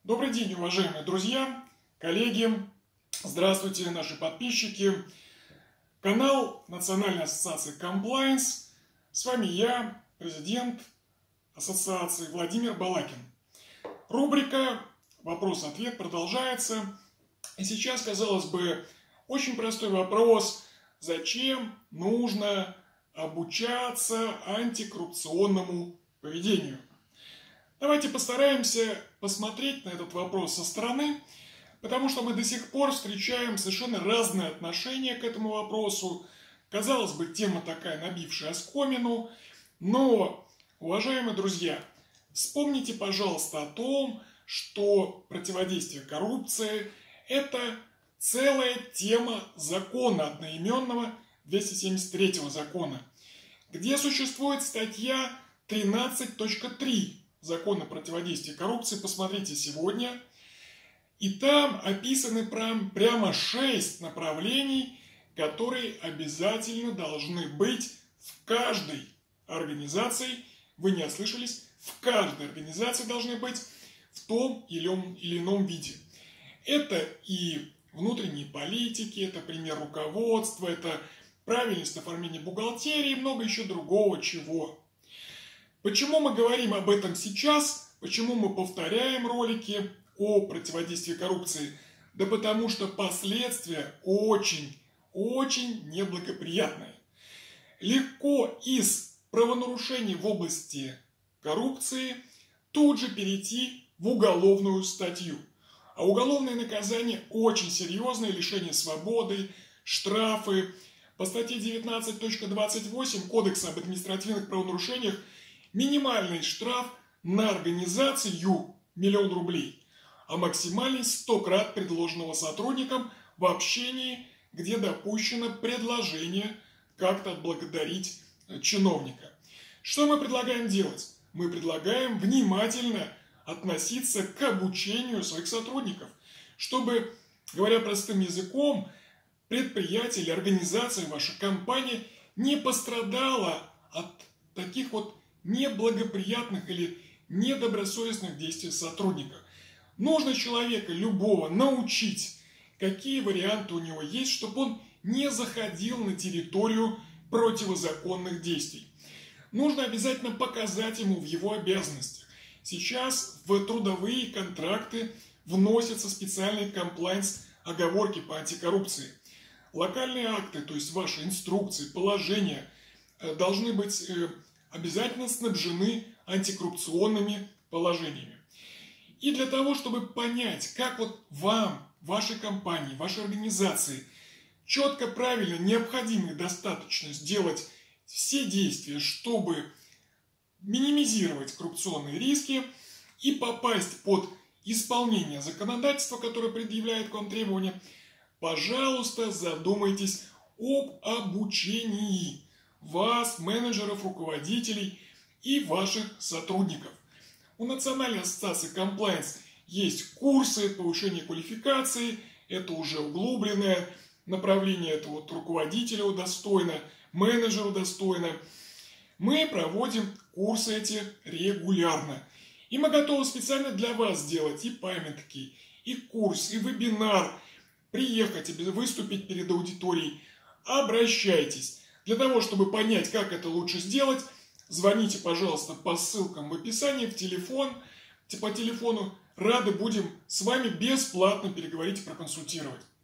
Добрый день, уважаемые друзья, коллеги, здравствуйте, наши подписчики. Канал Национальной ассоциации Compliance. С вами я, президент ассоциации Владимир Балакин. Рубрика «Вопрос-ответ» продолжается. И сейчас, казалось бы, очень простой вопрос. Зачем нужно обучаться антикоррупционному поведению? Давайте постараемся посмотреть на этот вопрос со стороны, потому что мы до сих пор встречаем совершенно разные отношения к этому вопросу. Казалось бы, тема такая, набившая оскомину, но, уважаемые друзья, вспомните, пожалуйста, о том, что противодействие коррупции – это целая тема закона одноименного 273 закона, где существует статья 13.3 закона противодействия коррупции. Посмотрите сегодня. И там описаны прямо 6 направлений, которые обязательно должны быть в каждой организации. Вы не ослышались, в каждой организации должны быть в том или ином виде. Это и внутренние политики, это пример руководства, это правильность оформления бухгалтерии и много еще другого чего. Почему мы говорим об этом сейчас? Почему мы повторяем ролики о противодействии коррупции? Да потому что последствия очень неблагоприятные. Легко из правонарушений в области коррупции тут же перейти в уголовную статью. А уголовное наказание очень серьезное: лишение свободы, штрафы. По статье 19.28 Кодекса об административных правонарушениях минимальный штраф на организацию 1 000 000 рублей, а максимальный 100 крат предложенного сотрудникам в общении, где допущено предложение как-то отблагодарить чиновника. Что мы предлагаем делать? Мы предлагаем внимательно относиться к обучению своих сотрудников, чтобы, говоря простым языком, предприятие или организация, ваша компания не пострадала от таких вот неблагоприятных или недобросовестных действий сотрудника. Нужно человека любого научить, какие варианты у него есть, чтобы он не заходил на территорию противозаконных действий. Нужно обязательно показать ему в его обязанностях. Сейчас в трудовые контракты вносятся специальные комплайнс-оговорки по антикоррупции. Локальные акты, то есть ваши инструкции, положения, должны быть обязательно снабжены антикоррупционными положениями. И для того, чтобы понять, как вот вам, вашей компании, вашей организации четко, правильно, необходимо и достаточно сделать все действия, чтобы минимизировать коррупционные риски и попасть под исполнение законодательства, которое предъявляет к вам требования, пожалуйста, задумайтесь об обучении вас, менеджеров, руководителей и ваших сотрудников. У Национальной ассоциации Compliance есть курсы повышения квалификации, это уже углубленное направление, это вот руководителю достойно, менеджеру достойно. Мы проводим курсы эти регулярно. И мы готовы специально для вас сделать и памятки, и курс, и вебинар, приехать, выступить перед аудиторией. Обращайтесь. Для того, чтобы понять, как это лучше сделать, звоните, пожалуйста, по ссылкам в описании, по телефону. Рады будем с вами бесплатно переговорить и проконсультировать.